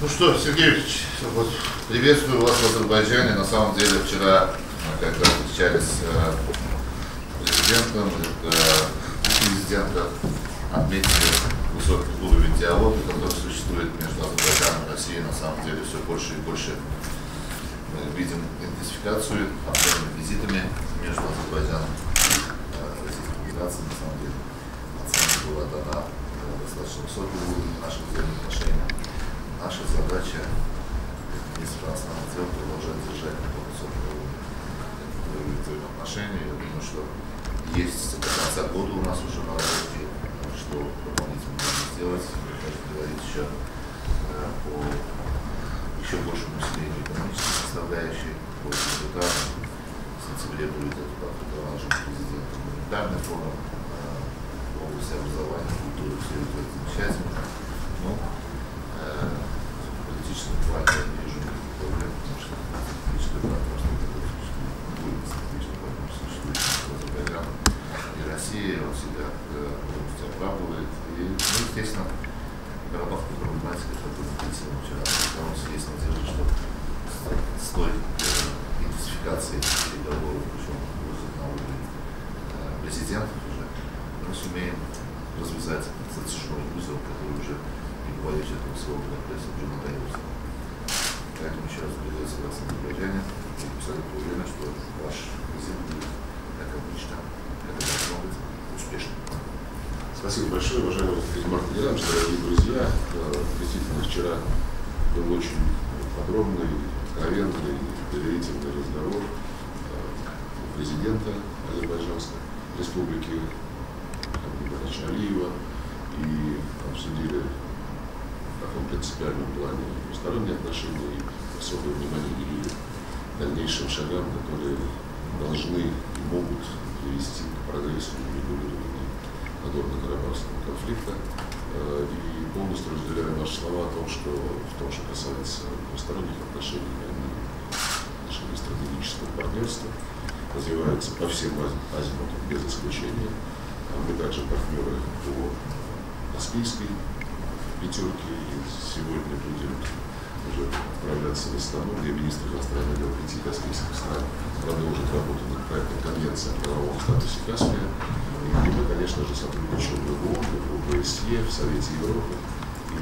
Ну что, Сергей Викторович, вот, приветствую вас в Азербайджане. На самом деле вчера мы когда встречались с президентом, отметили высокий уровень диалога, который существует между Азербайджаном и Россией. На самом деле все больше и больше мы видим интенсификацию обменными визитами между Азербайджаном и Российской Федерацией. На самом деле оценка была дана достаточно высокий уровень наших взаимоотношений. Наша задача, министра иностранных дел, продолжать держать такой высокий уровень взаимоотношений. Я думаю, что есть до конца года у нас уже на работе, что дополнительно нужно сделать. Мы должны говорить еще о еще большем усилении экономической составляющей, по результатам. В сентябре будет это предложен президентом гуманитарный форум в области образования, культуры, все это замечательно. Но в политическом плане я не вижу никаких проблем, потому что политическая партнерство будет стратегическим партнерством существует между Азербайджаном и Россией, он себя полностью оправдывает. И, ну, естественно, карабахская проблематика, которую мы видели вчера, у нас есть надежда, что с той интенсификацией переговоров, причем на уровне президентов уже, мы сумеем развязать затяжной узел, который уже, не боюсь этого слова, уже надоелся. Поэтому еще раз приветствую вас в Азербайджане и абсолютно уверен, что ваш визит будет, как обычно, это должно быть успешным. Спасибо большое, уважаемый Марк Ильич, дорогие друзья. Действительно, вчера был очень подробный, откровенный, доверительный разговор президента Азербайджанской республики Алиева, и обсудили в таком принципиальном плане двусторонние отношения и особое внимание уделили дальнейшим шагам, которые должны и могут привести к прогрессу в регулировании Нагорно-Карабахского конфликта. И полностью разделяю ваши слова о том, что в том, что касается двусторонних отношений, отношений стратегического партнерства, развиваются по всем азимутам без исключения. Мы также партнеры по Каспийской пятерке, и сегодня будем уже отправляться в Астану, где министр иностранных дел 5 каспийских стран продолжит работу над проектом Конвенции о правовом статусе Каспия. И мы, конечно же, сотрудничаем в ООН, в ОБСЕ, в Совете Европы.